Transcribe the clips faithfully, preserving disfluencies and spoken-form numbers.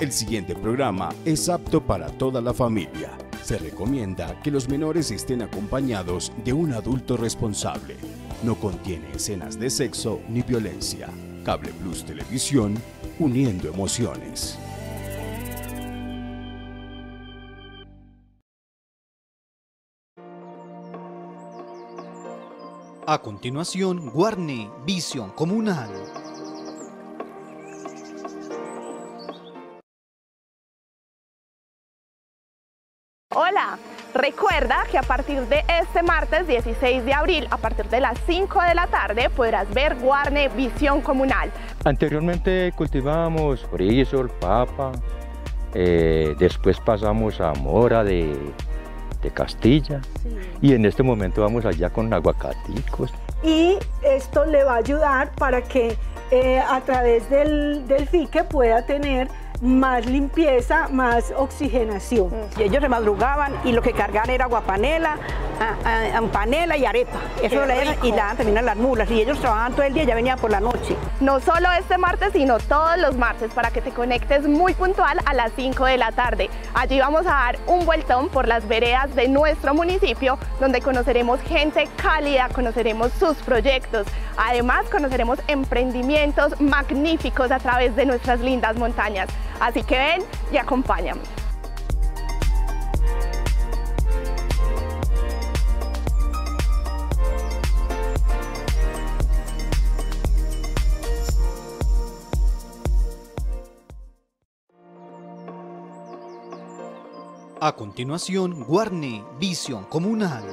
El siguiente programa es apto para toda la familia. Se recomienda que los menores estén acompañados de un adulto responsable. No contiene escenas de sexo ni violencia. Cable Plus Televisión, uniendo emociones. A continuación, Guarne Visión Comunal. Hola, recuerda que a partir de este martes dieciséis de abril, a partir de las cinco de la tarde, podrás ver Guarne Visión Comunal. Anteriormente cultivábamos frijol, papa, eh, después pasamos a mora de, de Castilla, sí. Y en este momento vamos allá con aguacaticos. Y esto le va a ayudar para que eh, a través del, del fique pueda tener más limpieza, más oxigenación. Y ellos se madrugaban y lo que cargaban era aguapanela, a, a, a panela y arepa. Eso le y le daban también a las mulas. Y ellos trabajaban todo el día y ya venían por la noche. No solo este martes, sino todos los martes, para que te conectes muy puntual a las cinco de la tarde. Allí vamos a dar un vueltón por las veredas de nuestro municipio, donde conoceremos gente cálida, conoceremos sus proyectos. Además, conoceremos emprendimientos magníficos a través de nuestras lindas montañas. Así que ven y acompáñame. A continuación, Guarne Visión Comunal.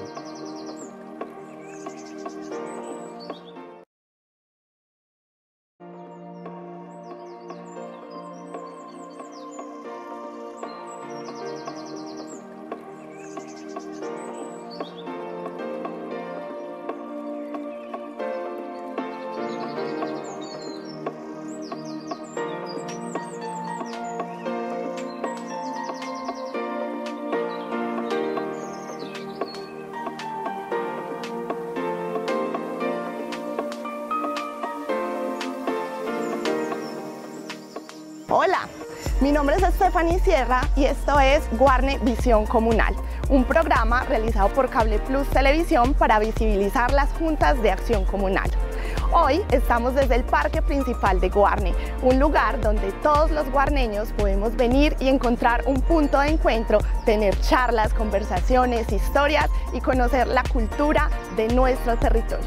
Hola, mi nombre es Stephanie Sierra y esto es Guarne Visión Comunal, un programa realizado por Cable Plus Televisión para visibilizar las juntas de acción comunal. Hoy estamos desde el parque principal de Guarne, un lugar donde todos los guarneños podemos venir y encontrar un punto de encuentro, tener charlas, conversaciones, historias y conocer la cultura de nuestro territorio.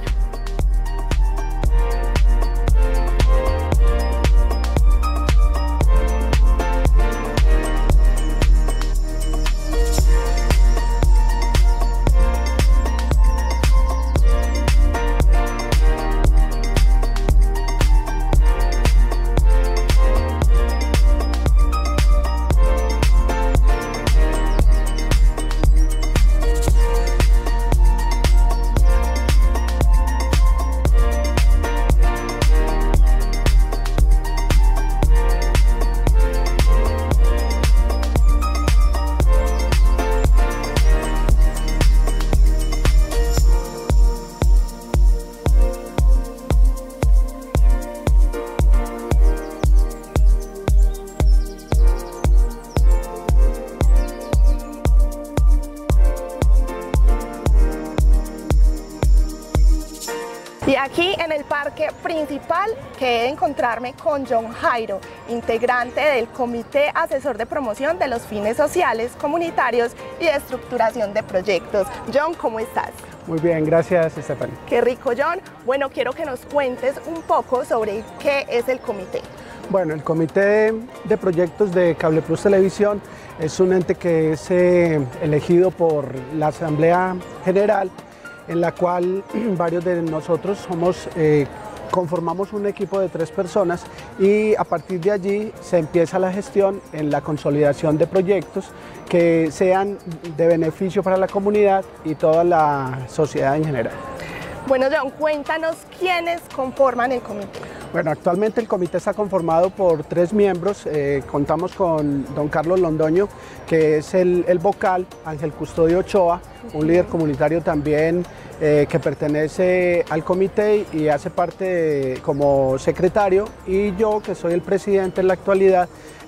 Y aquí en el parque principal quedé de encontrarme con John Jairo, integrante del Comité Asesor de Promoción de los Fines Sociales, Comunitarios y de Estructuración de Proyectos. John, ¿cómo estás? Muy bien, gracias, Stephanie. Qué rico, John. Bueno, quiero que nos cuentes un poco sobre qué es el comité. Bueno, el Comité de Proyectos de Cable Plus Televisión es un ente que es eh, elegido por la Asamblea General, en la cual varios de nosotros somos, eh, conformamos un equipo de tres personas y a partir de allí se empieza la gestión en la consolidación de proyectos que sean de beneficio para la comunidad y toda la sociedad en general. Bueno, John, cuéntanos quiénes conforman el comité. Bueno, actualmente el comité está conformado por tres miembros. Eh, contamos con don Carlos Londoño, que es el, el vocal, Ángel Custodio Ochoa, un líder comunitario también eh, que pertenece al comité y hace parte de, como secretario, y yo, que soy el presidente en la actualidad,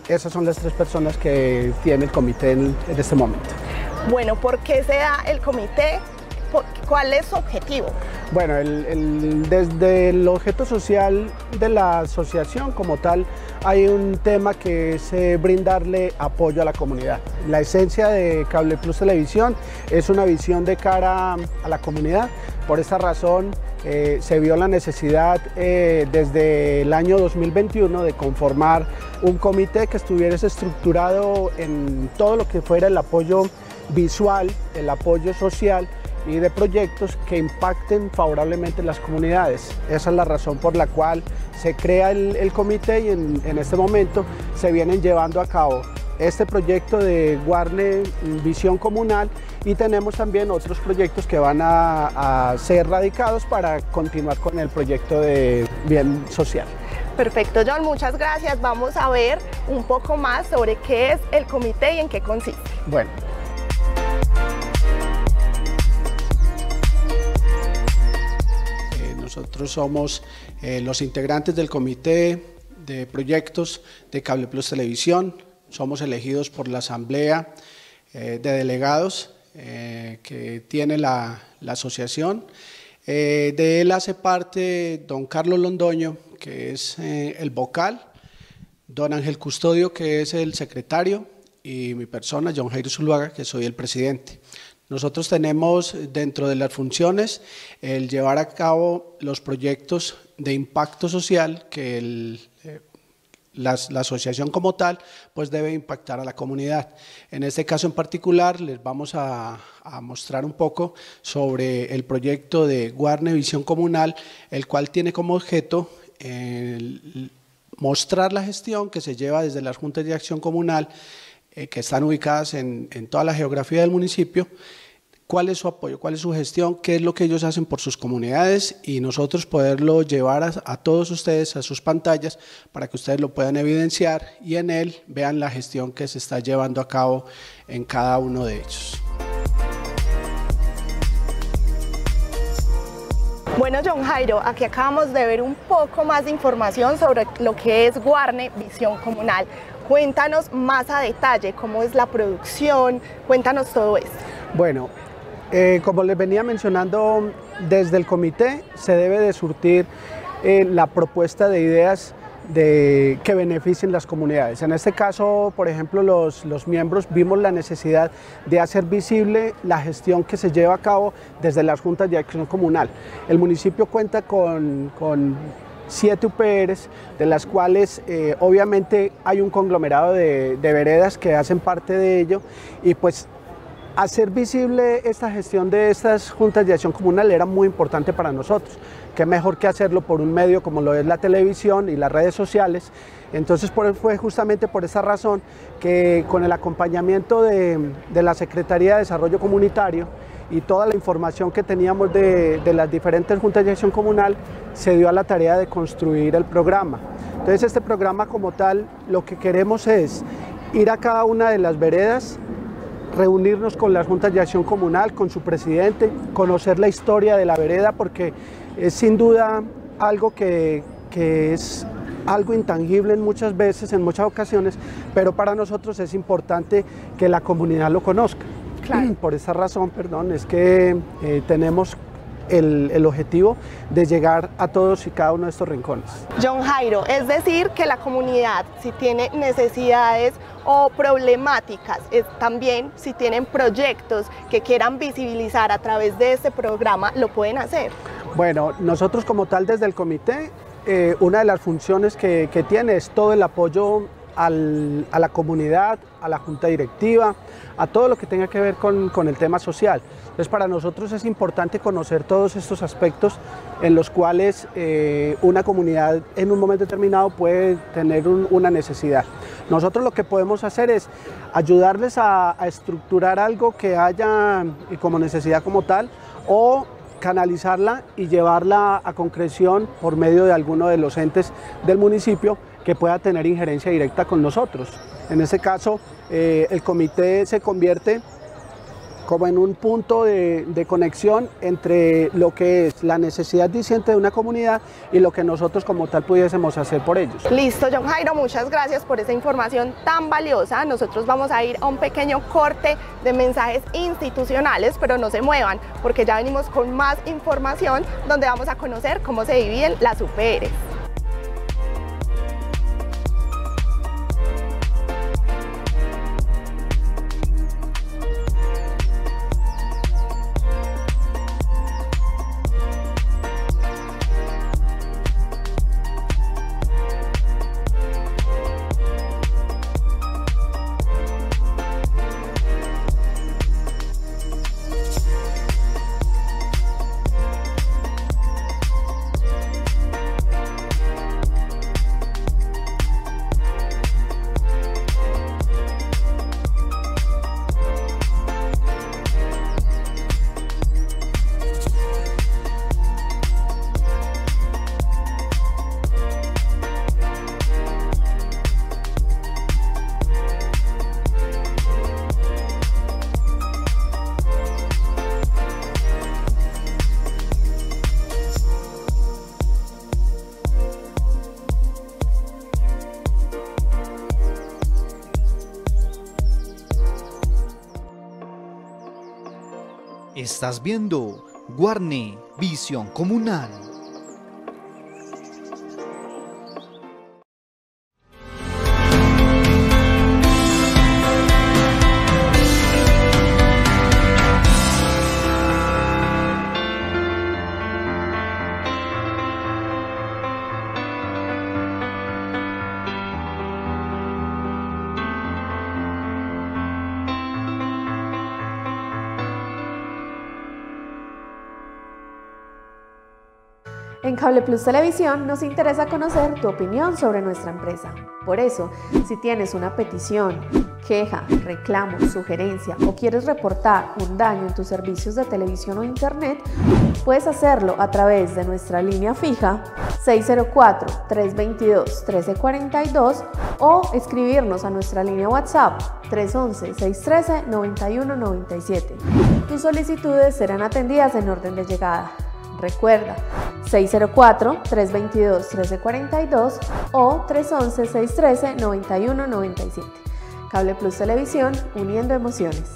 esas son las tres personas que tiene el comité en, en este momento. Bueno, ¿por qué se da el comité? ¿Cuál es su objetivo? Bueno, el, el, desde el objeto social de la asociación como tal, hay un tema que es eh, brindarle apoyo a la comunidad. La esencia de Cable Plus Televisión es una visión de cara a la comunidad. Por esta razón eh, se vio la necesidad eh, desde el año dos mil veintiuno de conformar un comité que estuviera estructurado en todo lo que fuera el apoyo visual, el apoyo social y de proyectos que impacten favorablemente en las comunidades. Esa es la razón por la cual se crea el, el comité y en, en este momento se vienen llevando a cabo este proyecto de Guarne Visión Comunal y tenemos también otros proyectos que van a, a ser radicados para continuar con el proyecto de bien social. Perfecto, John, muchas gracias. Vamos a ver un poco más sobre qué es el comité y en qué consiste. Bueno. Nosotros somos eh, los integrantes del comité de proyectos de Cable Plus Televisión. Somos elegidos por la asamblea eh, de delegados eh, que tiene la, la asociación. Eh, de él hace parte don Carlos Londoño, que es eh, el vocal, don Ángel Custodio, que es el secretario, y mi persona, John Jairo Zuluaga, que soy el presidente. Nosotros tenemos dentro de las funciones el llevar a cabo los proyectos de impacto social que el, eh, la, la asociación como tal pues debe impactar a la comunidad. En este caso en particular les vamos a, a mostrar un poco sobre el proyecto de Guarne Visión Comunal, el cual tiene como objeto el, mostrar la gestión que se lleva desde las juntas de acción comunal eh, que están ubicadas en, en toda la geografía del municipio, cuál es su apoyo, cuál es su gestión, qué es lo que ellos hacen por sus comunidades y nosotros poderlo llevar a, a todos ustedes a sus pantallas para que ustedes lo puedan evidenciar y en él vean la gestión que se está llevando a cabo en cada uno de ellos. Bueno, John Jairo, aquí acabamos de ver un poco más de información sobre lo que es Guarne Visión Comunal. Cuéntanos más a detalle cómo es la producción, cuéntanos todo esto. Bueno, eh, como les venía mencionando, desde el comité se debe de surtir eh, la propuesta de ideas de, que beneficien las comunidades. En este caso, por ejemplo, los, los miembros vimos la necesidad de hacer visible la gestión que se lleva a cabo desde las juntas de acción comunal. El municipio cuenta con, con siete U P Rs, de las cuales eh, obviamente hay un conglomerado de, de veredas que hacen parte de ello y pues hacer visible esta gestión de estas juntas de acción comunal era muy importante para nosotros. Qué mejor que hacerlo por un medio como lo es la televisión y las redes sociales. Entonces por, fue justamente por esa razón que con el acompañamiento de, de la Secretaría de Desarrollo Comunitario y toda la información que teníamos de, de las diferentes juntas de acción comunal, se dio a la tarea de construir el programa. Entonces este programa como tal, lo que queremos es ir a cada una de las veredas, reunirnos con las juntas de acción comunal, con su presidente, conocer la historia de la vereda, porque es sin duda algo que, que es algo intangible en muchas veces, en muchas ocasiones, pero para nosotros es importante que la comunidad lo conozca. Claro. Por esa razón, perdón, es que eh, tenemos El, el objetivo de llegar a todos y cada uno de estos rincones. John Jairo, es decir que la comunidad, si tiene necesidades o problemáticas, es, también si tienen proyectos que quieran visibilizar a través de este programa, lo pueden hacer. Bueno, nosotros como tal desde el comité, eh, una de las funciones que, que tiene es todo el apoyo al, a la comunidad, a la junta directiva, a todo lo que tenga que ver con, con el tema social. Entonces para nosotros es importante conocer todos estos aspectos en los cuales eh, una comunidad en un momento determinado puede tener un, una necesidad. Nosotros lo que podemos hacer es ayudarles a, a estructurar algo que haya y como necesidad como tal, o canalizarla y llevarla a concreción por medio de alguno de los entes del municipio que pueda tener injerencia directa con nosotros. En ese caso, eh, el comité se convierte como en un punto de, de conexión entre lo que es la necesidad diciente de una comunidad y lo que nosotros como tal pudiésemos hacer por ellos. Listo, John Jairo, muchas gracias por esa información tan valiosa. Nosotros vamos a ir a un pequeño corte de mensajes institucionales, pero no se muevan porque ya venimos con más información donde vamos a conocer cómo se dividen las U P Rs. Estás viendo Guarne Visión Comunal. En Cable Plus Televisión nos interesa conocer tu opinión sobre nuestra empresa. Por eso, si tienes una petición, queja, reclamo, sugerencia o quieres reportar un daño en tus servicios de televisión o internet, puedes hacerlo a través de nuestra línea fija seis cero cuatro, tres dos dos, uno tres cuatro dos o escribirnos a nuestra línea WhatsApp tres once, seis trece, noventa y uno noventa y siete. Tus solicitudes serán atendidas en orden de llegada. Recuerda, seis cero cuatro, tres dos dos, uno tres cuatro dos o tres once, seis trece, noventa y uno noventa y siete. Cable Plus Televisión, uniendo emociones.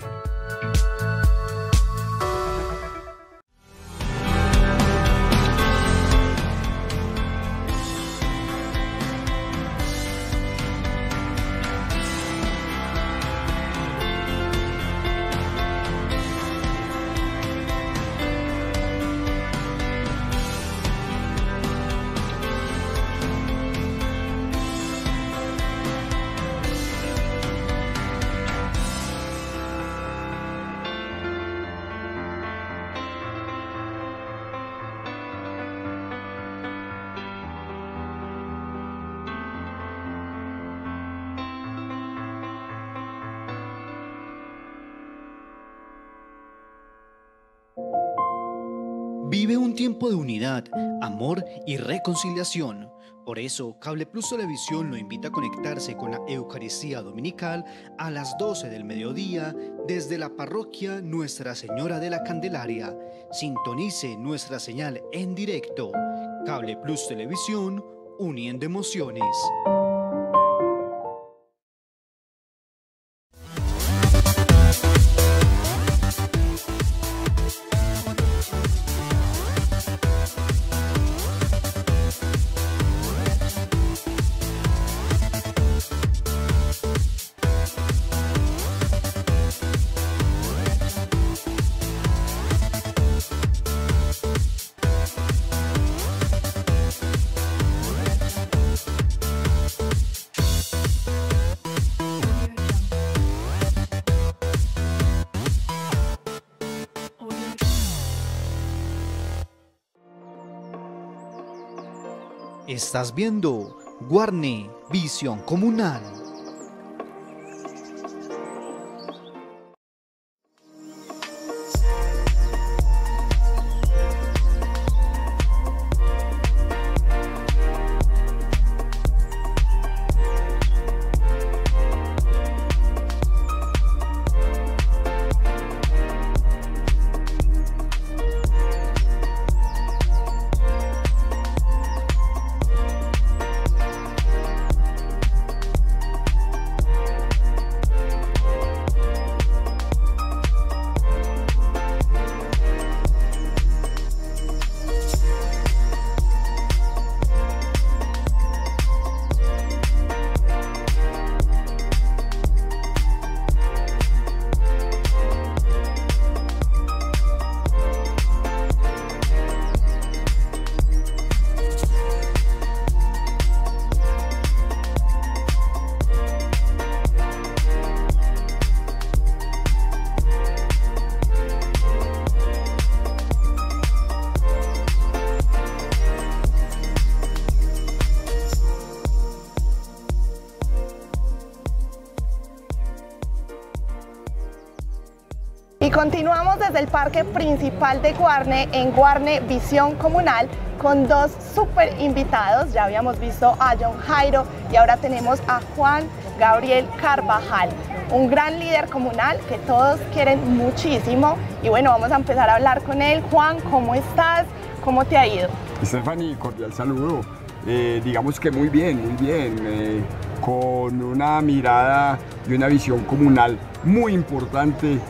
Vive un tiempo de unidad, amor y reconciliación. Por eso, Cable Plus Televisión lo invita a conectarse con la Eucaristía Dominical a las doce del mediodía desde la parroquia Nuestra Señora de la Candelaria. Sintonice nuestra señal en directo. Cable Plus Televisión, uniendo emociones. Estás viendo Guarne Visión Comunal. continuamos desde el parque principal de Guarne, en Guarne Visión Comunal, con dos súper invitados. Ya habíamos visto a John Jairo y ahora tenemos a Juan Gabriel Carvajal, un gran líder comunal que todos quieren muchísimo. Y bueno, vamos a empezar a hablar con él. Juan, ¿cómo estás? ¿Cómo te ha ido? Stephanie, cordial saludo. Eh, digamos que muy bien, muy bien, eh, con una mirada y una visión comunal muy importante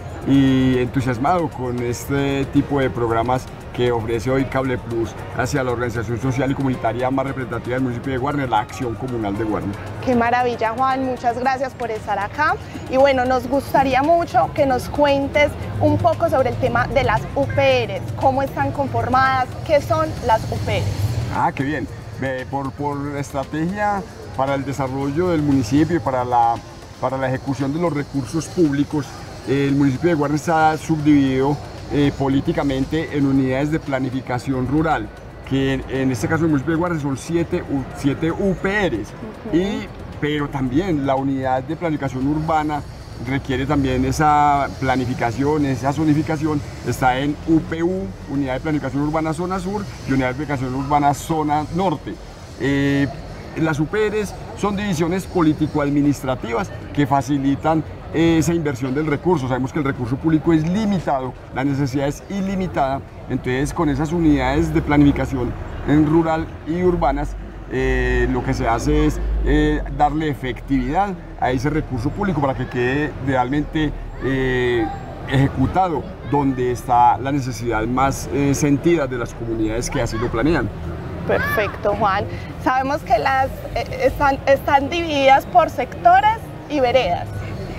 y entusiasmado con este tipo de programas que ofrece hoy Cable Plus hacia la organización social y comunitaria más representativa del municipio de Guarne, la Acción Comunal de Guarne. Qué maravilla, Juan, muchas gracias por estar acá. Y bueno, nos gustaría mucho que nos cuentes un poco sobre el tema de las U P Rs, cómo están conformadas, qué son las U P Rs. Ah, qué bien. Eh, por, por estrategia para el desarrollo del municipio y para la, para la ejecución de los recursos públicos, eh, el municipio de Guarne está subdividido Eh, políticamente en unidades de planificación rural, que en, en este caso el municipio de Guarne son siete, siete U P Rs, okay. y, pero también la unidad de planificación urbana requiere también esa planificación, esa zonificación, está en U P U, Unidad de Planificación Urbana Zona Sur, y Unidad de Planificación Urbana Zona Norte. Eh, las U P Rs son divisiones político-administrativas que facilitan esa inversión del recurso. Sabemos que el recurso público es limitado, la necesidad es ilimitada, entonces con esas unidades de planificación en rural y urbanas eh, lo que se hace es eh, darle efectividad a ese recurso público para que quede realmente eh, ejecutado donde está la necesidad más eh, sentida de las comunidades que así lo planean. Perfecto, Juan. Sabemos que las eh, están, están divididas por sectores y veredas.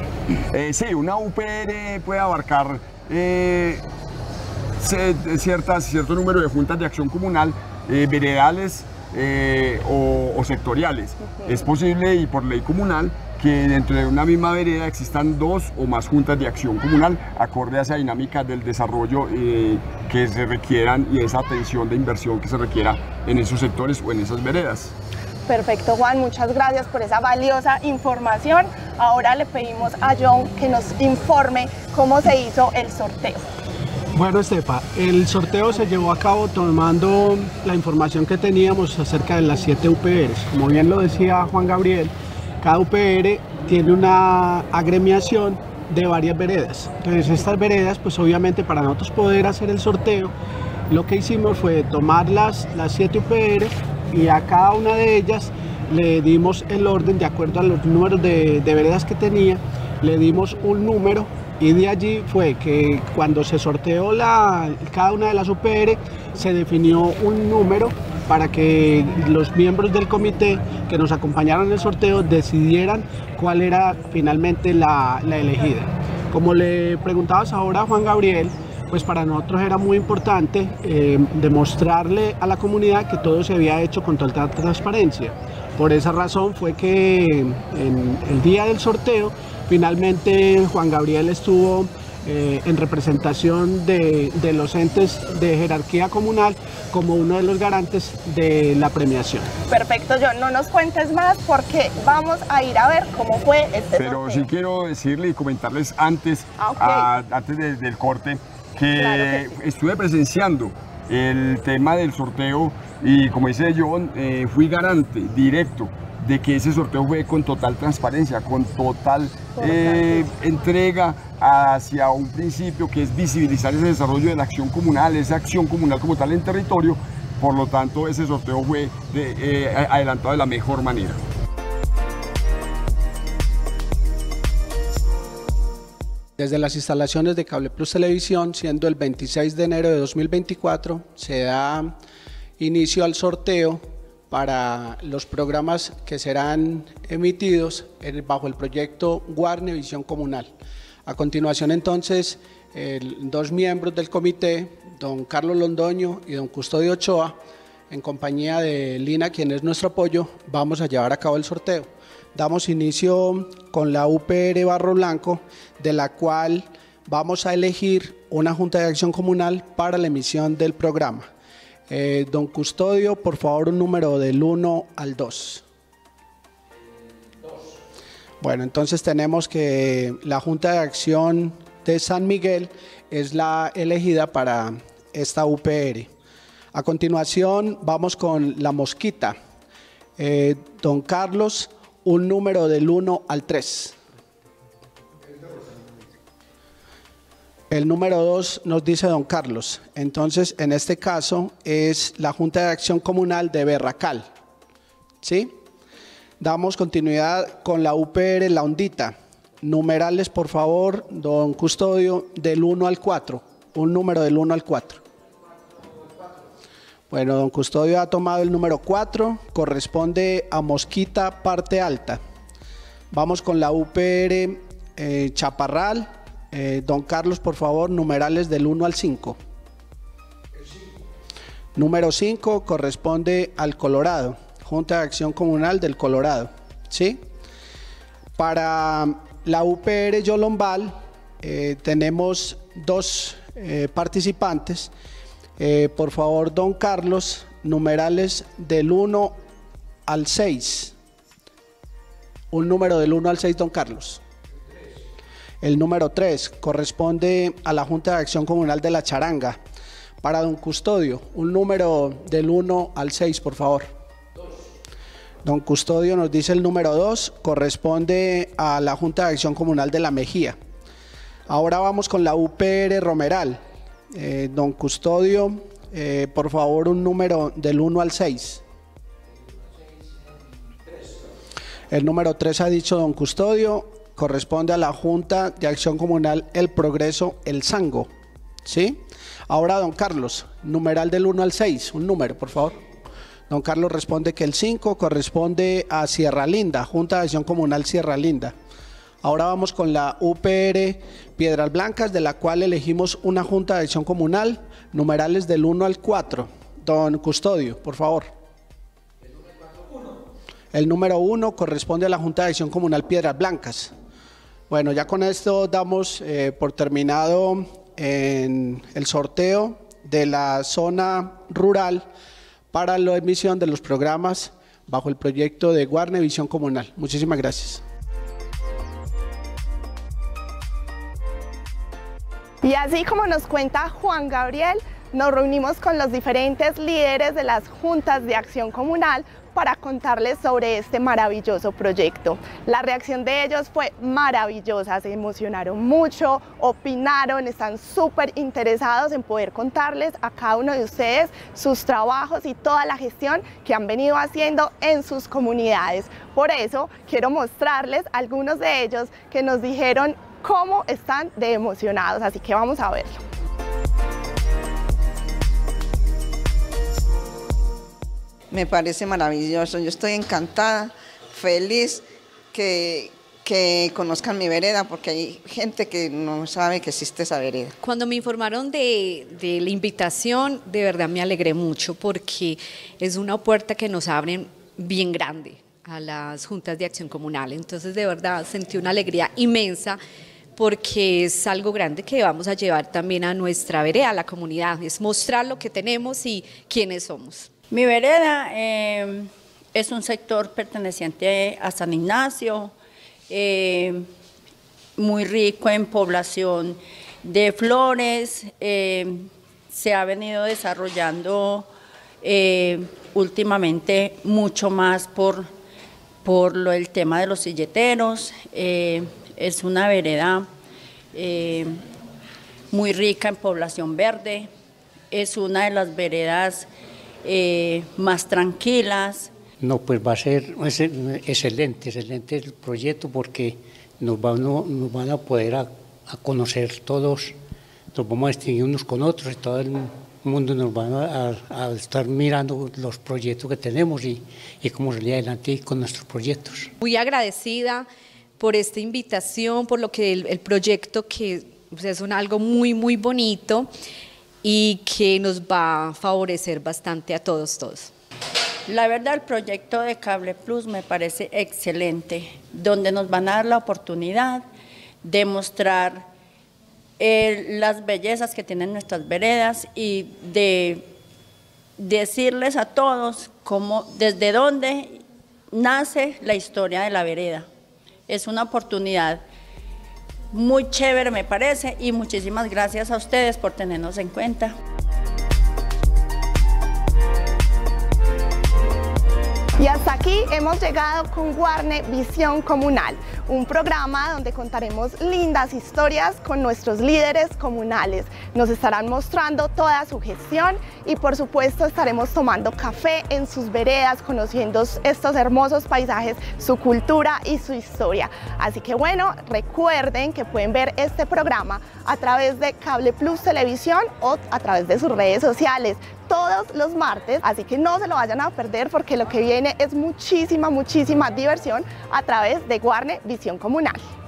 Eh, sí, una U P R puede abarcar eh, ciertas, cierto número de juntas de acción comunal, eh, veredales eh, o, o sectoriales. Uh-huh. Es posible, y por ley comunal, que dentro de una misma vereda existan dos o más juntas de acción comunal, acorde a esa dinámica del desarrollo eh, que se requieran y esa atención de inversión que se requiera en esos sectores o en esas veredas. Perfecto, Juan, muchas gracias por esa valiosa información. Ahora le pedimos a John que nos informe cómo se hizo el sorteo. Bueno, Estefa, el sorteo se llevó a cabo tomando la información que teníamos acerca de las siete U P Rs. Como bien lo decía Juan Gabriel, cada U P R tiene una agremiación de varias veredas. Entonces, estas veredas, pues obviamente para nosotros poder hacer el sorteo, lo que hicimos fue tomar las, las siete U P Rs y a cada una de ellas le dimos el orden de acuerdo a los números de, de veredas que tenía, le dimos un número, y de allí fue que cuando se sorteó la, cada una de las U P R se definió un número para que los miembros del comité que nos acompañaron en el sorteo decidieran cuál era finalmente la, la elegida. Como le preguntabas ahora a Juan Gabriel, pues para nosotros era muy importante eh, demostrarle a la comunidad que todo se había hecho con total transparencia. Por esa razón fue que en el día del sorteo, finalmente Juan Gabriel estuvo eh, en representación de, de los entes de jerarquía comunal como uno de los garantes de la premiación. Perfecto, John, no nos cuentes más porque vamos a ir a ver cómo fue este Pero sorteo. sí quiero decirle y comentarles antes, ah, okay. a, antes de, del corte, que, claro que sí. estuve presenciando el tema del sorteo y, como dice John, eh, fui garante directo de que ese sorteo fue con total transparencia, con total eh, entrega hacia un principio que es visibilizar ese desarrollo de la acción comunal, esa acción comunal como tal en territorio. Por lo tanto, ese sorteo fue de, eh, adelantado de la mejor manera. Desde las instalaciones de Cable Plus Televisión, siendo el veintiséis de enero de dos mil veinticuatro, se da inicio al sorteo para los programas que serán emitidos en, bajo el proyecto Guarne Visión Comunal. A continuación, entonces, el, dos miembros del comité, don Carlos Londoño y don Custodio Ochoa, en compañía de Lina, quien es nuestro apoyo, vamos a llevar a cabo el sorteo. Damos inicio con la U P R Barro Blanco, de la cual vamos a elegir una junta de acción comunal para la emisión del programa. Eh, don Custodio, por favor, un número del uno al dos. Bueno, entonces tenemos que la junta de acción de San Miguel es la elegida para esta U P R. A continuación vamos con La Mosquita. Eh, don Carlos, un número del uno al tres. El número dos nos dice don Carlos. Entonces, en este caso es la Junta de Acción Comunal de Berracal. ¿Sí? Damos continuidad con la U P R La Hondita. Numerales, por favor, don Custodio, del uno al cuatro. Un número del uno al cuatro. Bueno, don Custodio ha tomado el número cuatro, corresponde a Mosquita, parte alta. Vamos con la U P R eh, Chaparral. Eh, don Carlos, por favor, numerales del uno al cinco. Número cinco corresponde al Colorado, Junta de Acción Comunal del Colorado. ¿Sí? Para la U P R Yolombal eh, tenemos dos eh, participantes. Eh, por favor, don Carlos, numerales del uno al seis. Un número del uno al seis, don Carlos. El número tres corresponde a la Junta de Acción Comunal de La Charanga. Para don Custodio, un número del uno al seis, por favor. Don Custodio nos dice el número dos, corresponde a la Junta de Acción Comunal de La Mejía. Ahora vamos con la U P R Romeral. Eh, don Custodio, eh, por favor, un número del uno al seis. El número tres ha dicho don Custodio, corresponde a la Junta de Acción Comunal El Progreso, El Sango. ¿Sí? Ahora don Carlos, numeral del uno al seis, un número, por favor. Don Carlos responde que el cinco corresponde a Sierra Linda, Junta de Acción Comunal Sierra Linda. Ahora vamos con la U P R Piedras Blancas, de la cual elegimos una Junta de Acción Comunal, numerales del uno al cuatro. Don Custodio, por favor. El número uno corresponde a la Junta de Acción Comunal Piedras Blancas. Bueno, ya con esto damos eh, por terminado en el sorteo de la zona rural para la emisión de los programas bajo el proyecto de Guarne Visión Comunal. Muchísimas gracias. Y así como nos cuenta Juan Gabriel, nos reunimos con los diferentes líderes de las juntas de acción comunal para contarles sobre este maravilloso proyecto. La reacción de ellos fue maravillosa, se emocionaron mucho, opinaron, están súper interesados en poder contarles a cada uno de ustedes sus trabajos y toda la gestión que han venido haciendo en sus comunidades. Por eso quiero mostrarles algunos de ellos que nos dijeron cómo están de emocionados, así que vamos a verlo. Me parece maravilloso, yo estoy encantada, feliz que, que conozcan mi vereda, porque hay gente que no sabe que existe esa vereda. Cuando me informaron de, de la invitación, de verdad me alegré mucho, porque es una puerta que nos abren bien grande a las juntas de acción comunal. Entonces, de verdad, sentí una alegría inmensa, porque es algo grande que vamos a llevar también a nuestra vereda, a la comunidad, es mostrar lo que tenemos y quiénes somos. Mi vereda eh, es un sector perteneciente a San Ignacio, eh, muy rico en población de flores, eh, se ha venido desarrollando eh, últimamente mucho más por, por lo, el tema de los silleteros, eh, es una vereda eh, muy rica en población verde, es una de las veredas Eh, más tranquilas. No, pues va a ser excelente, excelente el proyecto, porque nos van, nos van a poder a, a conocer todos, nos vamos a distinguir unos con otros, y todo el mundo nos va a, a estar mirando los proyectos que tenemos y, y cómo salir adelante con nuestros proyectos. Muy agradecida por esta invitación, por lo que el, el proyecto que pues, es un, algo muy muy bonito y que nos va a favorecer bastante a todos, todos. La verdad, el proyecto de Cable Plus me parece excelente, donde nos van a dar la oportunidad de mostrar eh, las bellezas que tienen nuestras veredas y de decirles a todos cómo, desde dónde nace la historia de la vereda. Es una oportunidad muy chévere me parece, y muchísimas gracias a ustedes por tenernos en cuenta. Y hasta aquí hemos llegado con Guarne Visión Comunal, un programa donde contaremos lindas historias con nuestros líderes comunales. Nos estarán mostrando toda su gestión y por supuesto estaremos tomando café en sus veredas, conociendo estos hermosos paisajes, su cultura y su historia. Así que bueno, recuerden que pueden ver este programa a través de Cable Plus Televisión o a través de sus redes sociales todos los martes, así que no se lo vayan a perder porque lo que viene es muchísima, muchísima diversión a través de Guarne Visión Comunal.